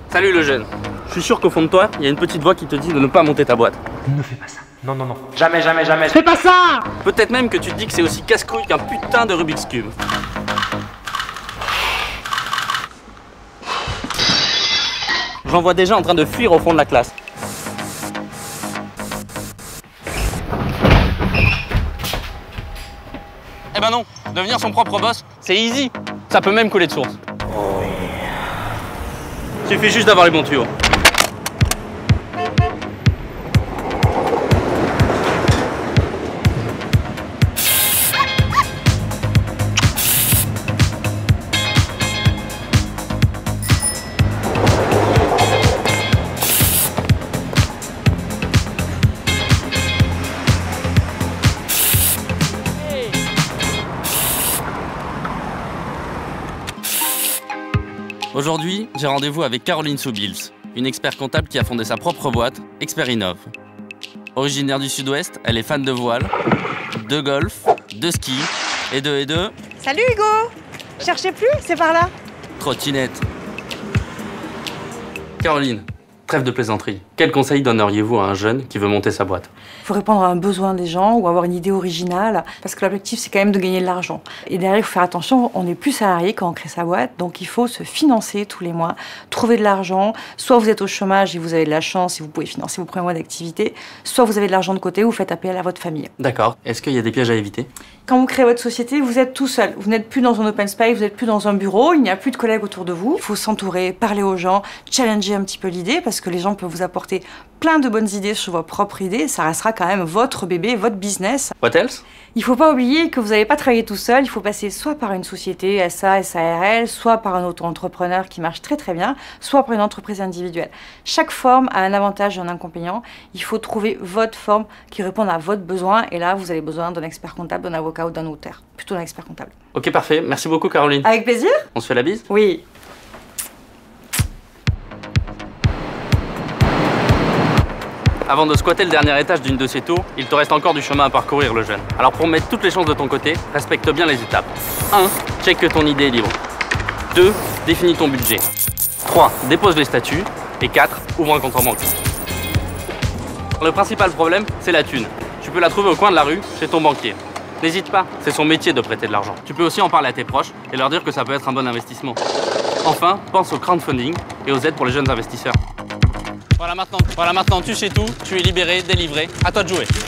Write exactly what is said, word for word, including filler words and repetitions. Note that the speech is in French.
Salut le jeune. Je suis sûr qu'au fond de toi, il y a une petite voix qui te dit de ne pas monter ta boîte. Ne fais pas ça. Non, non, non. Jamais, jamais, jamais. Fais pas ça! Peut-être même que tu te dis que c'est aussi casse-couille qu'un putain de Rubik's Cube. J'en vois déjà en train de fuir au fond de la classe. Eh ben non, devenir son propre boss, c'est easy. Ça peut même couler de source. Oh yeah. Suffit juste d'avoir les bons tuyaux. Aujourd'hui, j'ai rendez-vous avec Caroline Soubils, une expert comptable qui a fondé sa propre boîte, Experinov. Originaire du Sud-Ouest, elle est fan de voile, de golf, de ski et de et de... Salut Hugo! Cherchez plus, c'est par là. Trottinette. Caroline, trêve de plaisanterie. Quel conseil donneriez-vous à un jeune qui veut monter sa boîte? Il faut répondre à un besoin des gens ou avoir une idée originale, parce que l'objectif c'est quand même de gagner de l'argent. Et derrière, il faut faire attention, on n'est plus salarié quand on crée sa boîte, donc il faut se financer tous les mois, trouver de l'argent. Soit vous êtes au chômage et vous avez de la chance et vous pouvez financer vos premiers mois d'activité, soit vous avez de l'argent de côté ou vous faites appel à votre famille. D'accord. Est-ce qu'il y a des pièges à éviter? Quand vous créez votre société, vous êtes tout seul. Vous n'êtes plus dans un open space, vous n'êtes plus dans un bureau, il n'y a plus de collègues autour de vous. Il faut s'entourer, parler aux gens, challenger un petit peu l'idée, parce que les gens peuvent vous apporter plein de bonnes idées sur vos propres idées. Ça restera quand même votre bébé, votre business. What else? Il ne faut pas oublier que vous n'allez pas travailler tout seul, il faut passer soit par une société S A, S A R L, soit par un auto-entrepreneur qui marche très très bien, soit par une entreprise individuelle. Chaque forme a un avantage et un inconvénient. Il faut trouver votre forme qui réponde à votre besoin, et là vous avez besoin d'un expert comptable, d'un avocat ou d'un notaire. Plutôt d'un expert comptable. Ok, parfait. Merci beaucoup Caroline. Avec plaisir. On se fait la bise? Oui. Avant de squatter le dernier étage d'une de ces tours, il te reste encore du chemin à parcourir, le jeune. Alors pour mettre toutes les chances de ton côté, respecte bien les étapes. un. Check que ton idée est libre. deux. Définis ton budget. trois. Dépose les statuts. Et quatre. Ouvre un compte en banque. Le principal problème, c'est la thune. Tu peux la trouver au coin de la rue, chez ton banquier. N'hésite pas, c'est son métier de prêter de l'argent. Tu peux aussi en parler à tes proches et leur dire que ça peut être un bon investissement. Enfin, pense au crowdfunding et aux aides pour les jeunes investisseurs. Voilà maintenant, voilà maintenant tu sais tout, tu es libéré, délivré, à toi de jouer.